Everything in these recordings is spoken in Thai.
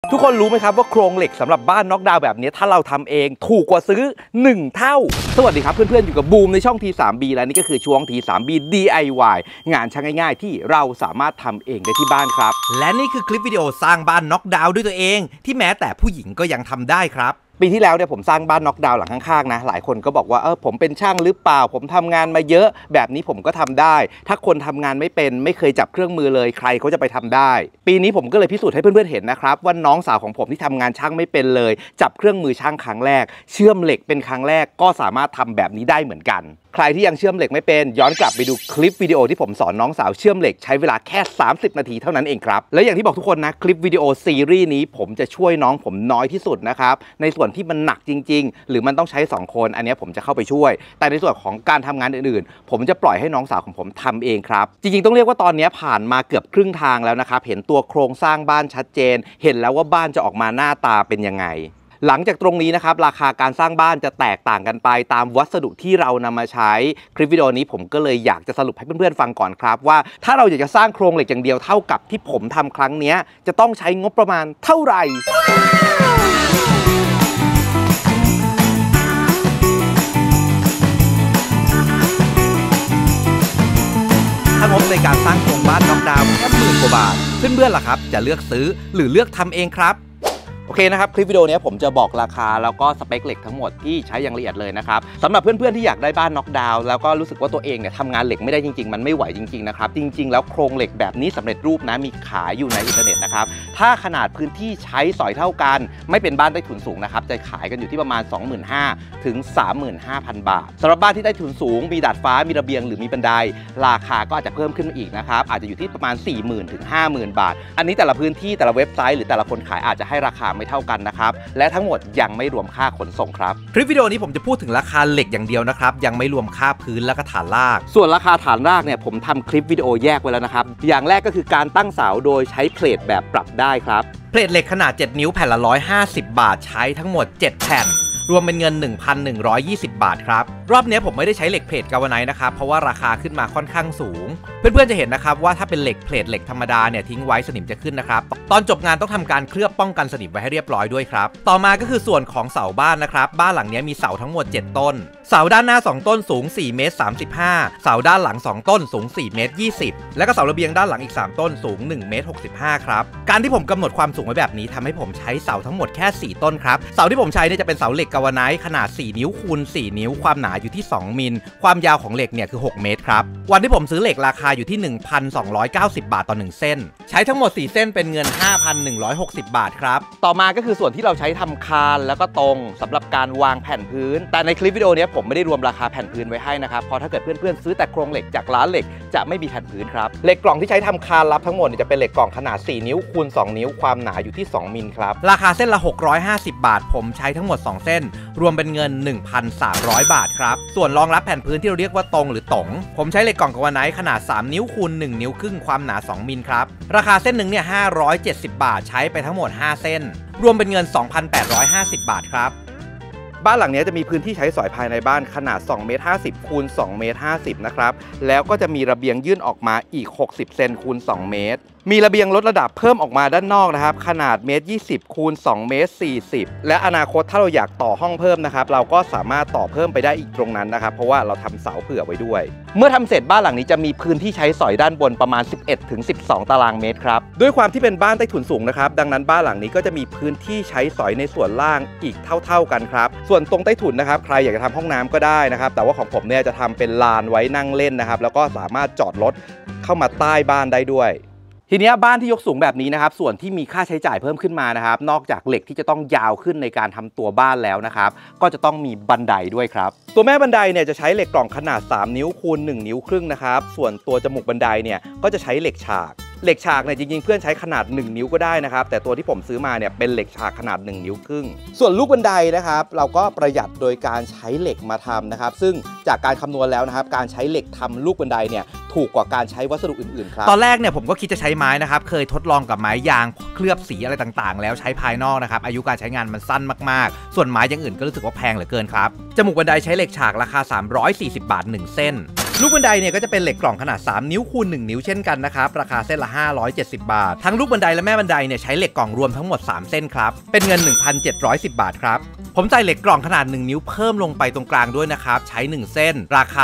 ทุกคนรู้ไหมครับว่าโครงเหล็กสำหรับบ้านน็อกดาวน์แบบนี้ถ้าเราทำเองถูกกว่าซื้อ1เท่าสวัสดีครับเพื่อนๆอยู่กับบูมในช่อง T3B และนี่ก็คือช่วง T3B DIY งานช่างง่ายๆที่เราสามารถทำเองได้ที่บ้านครับและนี่คือคลิปวิดีโอสร้างบ้านน็อกดาวน์ด้วยตัวเองที่แม้แต่ผู้หญิงก็ยังทำได้ครับปีที่แล้วเนี่ยผมสร้างบ้านน็อกดาวน์หลังข้างๆนะหลายคนก็บอกว่าผมเป็นช่างหรือเปล่าผมทำงานมาเยอะแบบนี้ผมก็ทำได้ถ้าคนทำงานไม่เป็นไม่เคยจับเครื่องมือเลยใครเขาจะไปทำได้ปีนี้ผมก็เลยพิสูจน์ให้เพื่อนๆเห็นนะครับว่าน้องสาวของผมที่ทำงานช่างไม่เป็นเลยจับเครื่องมือช่างครั้งแรกเชื่อมเหล็กเป็นครั้งแรกก็สามารถทำแบบนี้ได้เหมือนกันใครที่ยังเชื่อมเหล็กไม่เป็นย้อนกลับไปดูคลิปวิดีโอที่ผมสอนน้องสาวเชื่อมเหล็กใช้เวลาแค่30นาทีเท่านั้นเองครับและอย่างที่บอกทุกคนนะคลิปวิดีโอซีรีส์นี้ผมจะช่วยน้องผมน้อยที่สุดนะครับในส่วนที่มันหนักจริงๆหรือมันต้องใช้2คนอันนี้ผมจะเข้าไปช่วยแต่ในส่วนของการทำงานอื่นๆผมจะปล่อยให้น้องสาวของผมทำเองครับจริงๆต้องเรียกว่าตอนนี้ผ่านมาเกือบครึ่งทางแล้วนะครับเห็นตัวโครงสร้างบ้านชัดเจนเห็นแล้วว่าบ้านจะออกมาหน้าตาเป็นยังไงหลังจากตรงนี้นะครับราคาการสร้างบ้านจะแตกต่างกันไปตามวัสดุที่เรานำมาใช้คลิปวิดีโอนี้ผมก็เลยอยากจะสรุปให้เพื่อนๆฟังก่อนครับว่าถ้าเราอยากจะสร้างโครงเหล็กอย่างเดียวเท่ากับที่ผมทำครั้งนี้จะต้องใช้งบประมาณเท่าไหร่ถ้างบในการสร้างโครงบ้านน็อกดาวน์แค่10,000 กว่าบาทเพื่อนๆล่ะครับจะเลือกซื้อหรือเลือกทำเองครับโอเคนะครับคลิปวิดีโอนี้ผมจะบอกราคาแล้วก็สเปคเหล็กทั้งหมดที่ใช้อย่างละเอียดเลยนะครับสำหรับเพื่อนๆที่อยากได้บ้านน็อกดาวน์แล้วก็รู้สึกว่าตัวเองเนี่ยทำงานเหล็กไม่ได้จริงๆมันไม่ไหวจริงๆนะครับจริงๆแล้วโครงเหล็กแบบนี้สำเร็จรูปนะมีขายอยู่ในอินเทอร์เน็ตนะครับถ้าขนาดพื้นที่ใช้สอยเท่ากันไม่เป็นบ้านใต้ถุนสูงนะครับจะขายกันอยู่ที่ประมาณ 25,000 ถึง 35,000 บาทสำหรับบ้านที่ใต้ถุนสูงมีดาดฟ้ามีระเบียงหรือมีบันไดราคาก็อาจจะเพิ่มขึ้นมาอีกนะครับอาจจะอยู่ที่ประมาณ 40,000 ถึง 50,000 บาทอันนี้แต่ละพื้นที่แต่ละเว็บไซต์หรือแต่ละคนขายอาจจะให้ราคาไม่เท่ากันนะครับและทั้งหมดยังไม่รวมค่าขนส่งครับคลิปวิดีโอนี้ผมจะพูดถึงราคาเหล็กอย่างเดียวนะครับยังไม่รวมค่าพื้นและก็ฐานรากส่วนราคาฐานรากเนี่ยผมทำคลิปวิดีโอแยกไว้แล้วนะครับอย่างแรกก็คือการตั้งเสาโดยใช้เพลทแบบปรับได้ครับเพลทเหล็กขนาด7นิ้วแผ่นละ150 บาทใช้ทั้งหมด7แผ่นรวมเป็นเงิน 1,120 บาทครับรอบนี้ผมไม่ได้ใช้เหล็กเพลทกาวไนท์นะครับเพราะว่าราคาขึ้นมาค่อนข้างสูงเพื่อนๆจะเห็นนะครับว่าถ้าเป็นเหล็กเพลทเหล็กธรรมดาเนี่ยทิ้งไว้สนิมจะขึ้นนะครับตอนจบงานต้องทำการเคลือบป้องกันสนิมไว้ให้เรียบร้อยด้วยครับต่อมาก็คือส่วนของเสาบ้านนะครับบ้านหลังนี้มีเสาทั้งหมด7ต้นเสาด้านหน้า2ต้นสูง4 เมตร 35เสาด้านหลัง2ต้นสูง4 เมตร 20และก็เสาระเบียงด้านหลังอีก3ต้นสูง1 เมตร 65ครับการที่ผมกำหนดความสูงไว้แบบนี้ทำให้ผมใช้เสาทั้งหมดแค่4ต้นครับเสาที่ผมใช้เนี่ยจะเป็นเสาเหล็กกาวไนท์ขนาด4 นิ้วคูณ4 นิ้วความหนาอยู่ที่2 มิลความยาวของเหล็กเนี่ยคือ6 เมตรครับวันที่ผมซื้อเหล็กราคาอยู่ที่ 1,290 บาทต่อ1เส้นใช้ทั้งหมด4เส้นเป็นเงิน 5,160 บาทครับต่อมาก็คือส่วนที่เราใช้ทำคานแล้วก็ตรงสำหรับการวางแผ่นพื้นแต่ในคลิปวิดีโอนี้ผมไม่ได้รวมราคาแผ่นพื้นไว้ให้นะครับเพราะถ้าเกิดเพื่อนๆซื้อแต่โครงเหล็กจากร้านเหล็กจะไม่มีแผ่นพื้นครับเหล็กกล่องที่ใช้ทำคานรับทั้งหมดจะเป็นเหล็กกล่องขนาด4 นิ้วคูณ2 นิ้วความหนาอยู่ที่2 มิลครับราคาเส้นละ650 บาทผมใช้ทั้งหมด2เส้นรวมเป็นเงิน 1,300 บาทครับส่วนรองรับแผ่นพื้นที่เราเรียกว่าตรงหรือต๋งผมใช้เหล็กกล่องกาวไนท์ขนาด3 นิ้วคูณ1 นิ้วครึ่งความหนา2 มิลครับราคาเส้นหนึ่งเนี่ย570 บาทใช้ไปทั้งหมด5เส้นรวมเป็นเงิน 2,850 บาทครับบ้านหลังนี้จะมีพื้นที่ใช้สอยภายในบ้านขนาด2 เมตร 50 คูณ2 เมตร 50นะครับแล้วก็จะมีระเบียงยื่นออกมาอีก60 เซนคูณ2 เมตรมีระเบียงลดระดับเพิ่มออกมาด้านนอกนะครับขนาด1 เมตร 20 คูณ2 เมตร 40และอนาคตถ้าเราอยากต่อห้องเพิ่มนะครับเราก็สามารถต่อเพิ่มไปได้อีกตรงนั้นนะครับเพราะว่าเราทำเสาเผื่อไว้ด้วยเมื่อทำเสร็จบ้านหลังนี้จะมีพื้นที่ใช้สอยด้านบนประมาณ 11 ถึง 12 ตารางเมตรครับด้วยความที่เป็นบ้านใต้ถุนสูงนะครับดังนั้นบ้านหลังนี้ก็จะมีพื้นที่ใช้สอยในส่วนล่างอีกเท่ากันครับส่วนตรงใต้ถุนนะครับใครอยากจะทำห้องน้ำก็ได้นะครับแต่ว่าของผมเนี่ยจะทำเป็นลานไว้นั่งเล่นนะครับแล้วก็สามารถจอดรถเข้ามาใต้บ้านได้ด้วยทีนี้บ้านที่ยกสูงแบบนี้นะครับส่วนที่มีค่าใช้จ่ายเพิ่มขึ้นมานะครับนอกจากเหล็กที่จะต้องยาวขึ้นในการทำตัวบ้านแล้วนะครับก็จะต้องมีบันไดด้วยครับตัวแม่บันไดเนี่ยจะใช้เหล็กกล่องขนาด3 นิ้วคูณ1 นิ้วครึ่งนะครับส่วนตัวจมูกบันไดเนี่ยก็จะใช้เหล็กฉากเนี่ยจริงๆเพื่อนใช้ขนาด1 นิ้วก็ได้นะครับแต่ตัวที่ผมซื้อมาเนี่ยเป็นเหล็กฉากขนาด1 นิ้วครึ่งส่วนลูกบันไดนะครับเราก็ประหยัดโดยการใช้เหล็กมาทำนะครับซึ่งจากการคำนวณแล้วนะครับการใช้เหล็กทำลูกบันไดเนี่ยถูกกว่าการใช้วัสดุอื่นๆครับตอนแรกเนี่ยผมก็คิดจะใช้ไม้นะครับเคยทดลองกับไม้ยางเคลือบสีอะไรต่างๆแล้วใช้ภายนอกนะครับอายุการใช้งานมันสั้นมากๆส่วนไม้อย่างอื่นก็รู้สึกว่าแพงเหลือเกินครับจมูกบันไดใช้เหล็กฉากราคา340 บาท1เส้นลูกบันไดเนี่ยก็จะเป็นเหล็กกล่องขนาด3 นิ้วคูณ1 นิ้วเช่นกันนะครับราคาเส้นละ570 บาททั้งลูกบันไดและแม่บันไดเนี่ยใช้เหล็กกล่องรวมทั้งหมด3เส้นครับเป็นเงิน 1,710 บาทครับผมใส่เหล็กกล่องขนาด1 นิ้วเพิ่มลงไปตรงกลางด้วยนะครับใช้1เส้นราคา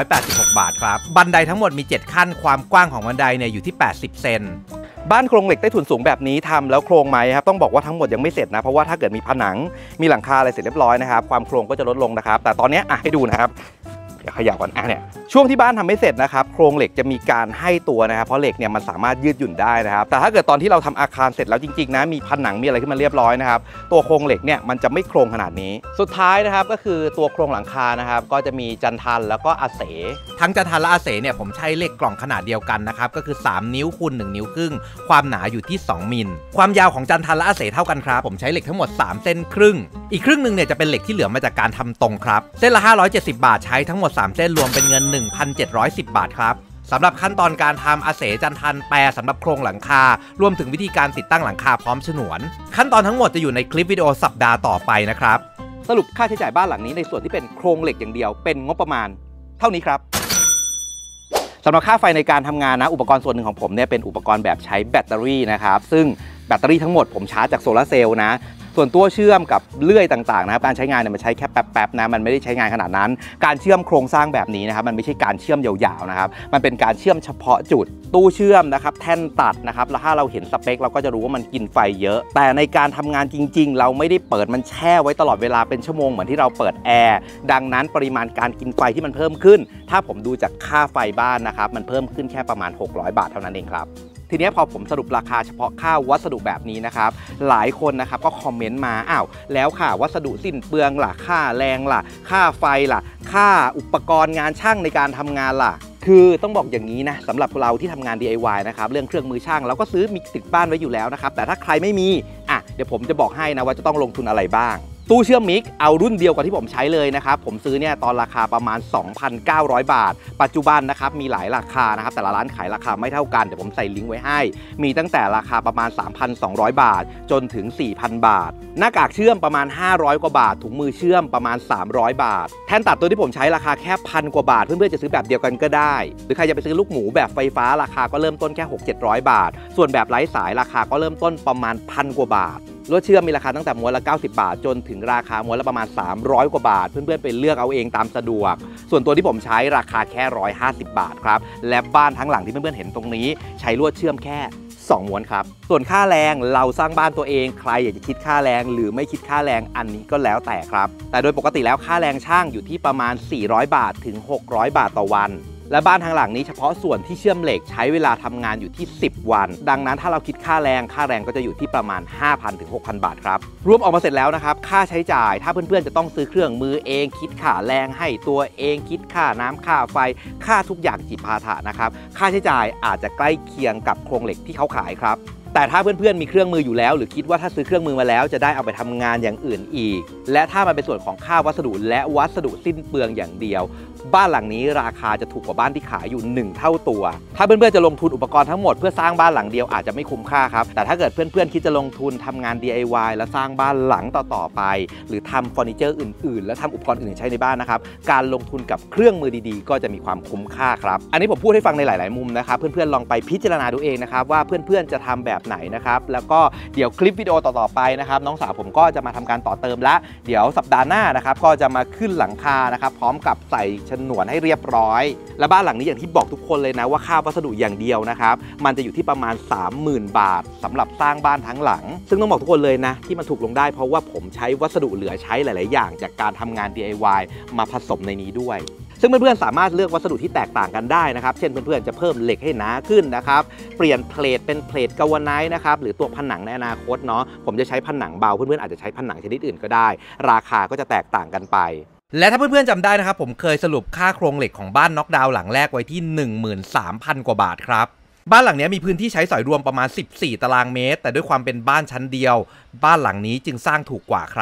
186 บาทครับบันไดทั้งหมดมี7ขั้นความกว้างของบันไดเนี่ยอยู่ที่80เซนบ้านโครงเหล็กใต้ถุนสูงแบบนี้ทำแล้วโครงไหมครับต้องบอกว่าทั้งหมดยังไม่เสร็จนะเพราะว่าถ้าเกิดมีผนังมีหลังคาอะไรเสร็จเรียบร้อยนะครับความโครงก็จะลดลงนะครับแต่ตอนนี้ให้ดูนะครับเดี๋ยวขยับก่อนเนี่ยช่วงที่บ้านทำไม่เสร็จนะครับโครงเหล็กจะมีการให้ตัวนะครับเพราะเหล็กเนี่ยมันสามารถยืดหยุ่นได้นะครับแต่ถ้าเกิดตอนที่เราทำอาคารเสร็จแล้วจริงๆนะมีผนังมีอะไรขึ้นมาเรียบร้อยนะครับตัวโครงเหล็กเนี่ยมันจะไม่โครงขนาดนี้สุดท้ายนะครับก็คือตัวโครงหลังคานะครับก็จะมีจันทันแล้วก็อาเสทั้งจันทันและอาเสเนี่ยผมใช้เหล็กกล่องขนาดเดียวกันนะครับก็คือ3 นิ้วคูณ1 นิ้วครึ่งความหนาอยู่ที่2 มิลความยาวของจันทันและอาเสเท่ากันครับผมใช้เหล็กทั้งหมด3เส้นครึ่งอีกครึ่งนึงเนี่ยจะเป็นเหล็กที่เหลือมาจากการทำตรงครับเส้นละ570 บาทใช้ทั้งหมด3เส้นรวมเป็นเงิน 1,710 บาทครับสำหรับขั้นตอนการทำอาเสจันทันแปรสำหรับโครงหลังคารวมถึงวิธีการติดตั้งหลังคาพร้อมฉนวนขั้นตอนทั้งหมดจะอยู่ในคลิปวิดีโอสัปดาห์ต่อไปนะครับสรุปค่าใช้จ่ายบ้านหลังนี้ในส่วนที่เป็นโครงเหล็กอย่างเดียวเป็นงบประมาณเท่านี้ครับสำหรับค่าไฟในการทำงานนะอุปกรณ์ส่วนหนึ่งของผมเนี่ยเป็นอุปกรณ์แบบใช้แบตเตอรี่นะครับซึ่งแบตเตอรี่ทั้งหมดผมชาร์จจากโซลาร์เซลล์นะส่วนตัวเชื่อมกับเลื่อยต่างๆนะครับการใช้งานเนี่ยมันใช้แค่แป๊บๆนะมันไม่ได้ใช้งานขนาดนั้นการเชื่อมโครงสร้างแบบนี้นะครับมันไม่ใช่การเชื่อมยาวๆนะครับมันเป็นการเชื่อมเฉพาะจุดตู้เชื่อมนะครับแท่นตัดนะครับแล้วถ้าเราเห็นสเปคเราก็จะรู้ว่ามันกินไฟเยอะแต่ในการทำงานจริงๆเราไม่ได้เปิดมันแช่ไว้ตลอดเวลาเป็นชั่วโมงเหมือนที่เราเปิดแอร์ดังนั้นปริมาณการกินไฟที่มันเพิ่มขึ้นถ้าผมดูจากค่าไฟบ้านนะครับมันเพิ่มขึ้นแค่ประมาณ600 บาทเท่านั้นเองครับทีนี้พอผมสรุปราคาเฉพาะค่าวัสดุแบบนี้นะครับหลายคนนะครับก็คอมเมนต์มาแล้วค่ะวัสดุสิ้นเปลืองล่ะค่าแรงล่ะค่าไฟล่ะค่าอุปกรณ์งานช่างในการทำงานล่ะคือต้องบอกอย่างนี้นะสำหรับเราที่ทำงาน DIY นะครับเรื่องเครื่องมือช่างเราก็ซื้อมีติดบ้านไว้อยู่แล้วนะครับแต่ถ้าใครไม่มีเดี๋ยวผมจะบอกให้นะว่าจะต้องลงทุนอะไรบ้างตู้เชื่อมมิกเอารุ่นเดียวกับที่ผมใช้เลยนะครับผมซื้อเนี่ยตอนราคาประมาณ 2,900 บาทปัจจุบันนะครับมีหลายราคานะครับแต่ละร้านขายราคาไม่เท่ากันเดี๋ยวผมใส่ลิงก์ไว้ให้มีตั้งแต่ราคาประมาณ 3,200 บาทจนถึง 4,000 บาทหน้ากากเชื่อมประมาณ500 กว่าบาทถุงมือเชื่อมประมาณ300 บาทแท่นตัดตัวที่ผมใช้ราคาแค่1,000 กว่าบาทเพื่อนๆจะซื้อแบบเดียวกันก็ได้หรือใครจะไปซื้อลูกหมูแบบไฟฟ้าราคาก็เริ่มต้นแค่ 600-700 บาทส่วนแบบไร้สายราคาก็เริ่มต้นประมาณ1,000 กว่าบาทลวดเชื่อมมีราคาตั้งแต่ม้วนละ90 บาทจนถึงราคาม้วนละประมาณ300 กว่าบาทเพื่อนๆไปเลือกเอาเองตามสะดวกส่วนตัวที่ผมใช้ราคาแค่150 บาทครับและบ้านทั้งหลังที่เพื่อนๆเห็นตรงนี้ใช้ลวดเชื่อมแค่2 ม้วนครับส่วนค่าแรงเราสร้างบ้านตัวเองใครอยากจะคิดค่าแรงหรือไม่คิดค่าแรงอันนี้ก็แล้วแต่ครับแต่โดยปกติแล้วค่าแรงช่างอยู่ที่ประมาณ400 บาทถึง600 บาทต่อวันและบ้านทางหลังนี้เฉพาะส่วนที่เชื่อมเหล็กใช้เวลาทำงานอยู่ที่10 วันดังนั้นถ้าเราคิดค่าแรงก็จะอยู่ที่ประมาณ 5,000 ถึง 6,000 บาทครับรวมออกมาเสร็จแล้วนะครับค่าใช้จ่ายถ้าเพื่อนๆจะต้องซื้อเครื่องมือเองคิดค่าแรงให้ตัวเองคิดค่าน้ำค่าไฟค่าทุกอย่างจิปาถะนะครับค่าใช้จ่ายอาจจะใกล้เคียงกับโครงเหล็กที่เขาขายครับแต่ถ้าเพื่อนๆมีเครื่องมืออยู่แล้วหรือคิดว่าถ้าซื้อเครื่องมือมาแล้วจะได้เอาไปทำงานอย่างอื่นอีกและถ้ามันเป็นส่วนของค่าวัสดุและวัสดุสิ้นเปลืองอย่างเดียวบ้านหลังนี้ราคาจะถูกกว่าบ้านที่ขายอยู่1 เท่าตัวถ้าเพื่อนๆจะลงทุนอุปกรณ์ทั้งหมดเพื่อสร้างบ้านหลังเดียวอาจจะไม่คุ้มค่าครับแต่ถ้าเกิดเพื่อนๆคิดจะลงทุนทำงาน DIY และสร้างบ้านหลังต่อๆไปหรือทำเฟอร์นิเจอร์อื่นๆและทำอุปกรณ์อื่นใช้ในบ้านนะครับการลงทุนกับเครื่องมือดีๆก็จะมีความคุ้มค่าครับอันนี้ผมพูดให้ฟังในหลายๆมุมนะครับเพื่อนๆลองไปพิจารณาดูเองนะครับว่าเพื่อนๆจะทำแบบไหนนะครับแล้วก็เดี๋ยวคลิปวิดีโอต่อๆไปนะครับน้องสาวผมก็จะมาทำการต่อเติมและเดี๋ยวสัปดาห์หน้านะครับก็จะมาขึ้นหลังคานะครับพร้อมกับใส่ฉนวนให้เรียบร้อยและบ้านหลังนี้อย่างที่บอกทุกคนเลยนะว่าค่าวัสดุอย่างเดียวนะครับมันจะอยู่ที่ประมาณ 30,000 บาทสำหรับสร้างบ้านทั้งหลังซึ่งต้องบอกทุกคนเลยนะที่มันถูกลงได้เพราะว่าผมใช้วัสดุเหลือใช้หลายๆอย่างจากการทำงาน DIY มาผสมในนี้ด้วยซึ่งเพื่อนๆสามารถเลือกวัสดุที่แตกต่างกันได้นะครับเช่นเพื่อนๆจะเพิ่มเหล็กให้หนาขึ้นนะครับเปลี่ยนเพลทเป็นเพลทกาวาไนท์นะครับหรือตัวผนังในอนาคตเนาะผมจะใช้ผนังเบาเพื่อนๆอาจจะใช้ผนังชนิดอื่นก็ได้ราคาก็จะแตกต่างกันไปและถ้าเพื่อนๆจำได้นะครับผมเคยสรุปค่าโครงเหล็กของบ้านน็อกดาวน์หลังแรกไว้ที่ 13,000 กว่าบาทครับบ้านหลังนี้มีพื้นที่ใช้สอยรวมประมาณ14 ตารางเมตรแต่ด้วยความเป็นบ้านชั้นเดียวบ้านหลังนี้จึงสร้างถูกกว่าครับ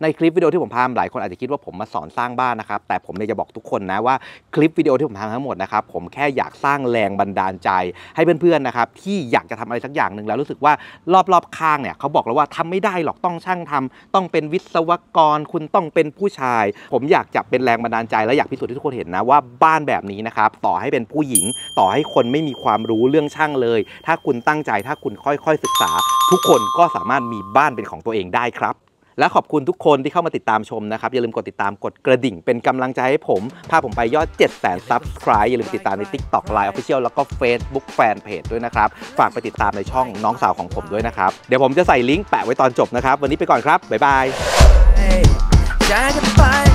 ในคลิปวิดีโอที่ผมทำหลายคนอาจจะคิดว่าผมมาสอนสร้างบ้านนะครับแต่ผมจะบอกทุกคนนะว่าคลิปวิดีโอที่ผมทำทั้งหมดนะครับผมแค่อยากสร้างแรงบันดาลใจให้เพื่อนๆนะครับที่อยากจะทำอะไรสักอย่างหนึ่งแล้วรู้สึกว่ารอบๆข้างเนี่ยเขาบอกแล้วว่าทำไม่ได้หรอกต้องช่างทำต้องเป็นวิศวกรคุณต้องเป็นผู้ชายผมอยากจะเป็นแรงบันดาลใจและอยากพิสูจน์ให้ทุกคนเห็นนะว่าบ้านแบบนี้นะครับต่อให้เป็นผู้หญิงต่อให้คนไม่มีความรู้เรื่องช่างเลยถ้าคุณตั้งใจถ้าคุณค่อยๆศึกษาทุกคนก็สามารถมีบ้านเป็นของตัวเองได้ครับและขอบคุณทุกคนที่เข้ามาติดตามชมนะครับอย่าลืมกดติดตามกดกระดิ่งเป็นกำลังใจให้ผมพาผมไปยอด 700,000 Subscribe อย่าลืมติดตามใน TikTok Line Official แล้วก็ Facebook Fanpage ด้วยนะครับฝากไปติดตามในช่องน้องสาวของผมด้วยนะครับเดี๋ยวผมจะใส่ลิงก์แปะไว้ตอนจบนะครับวันนี้ไปก่อนครับบ๊ายบาย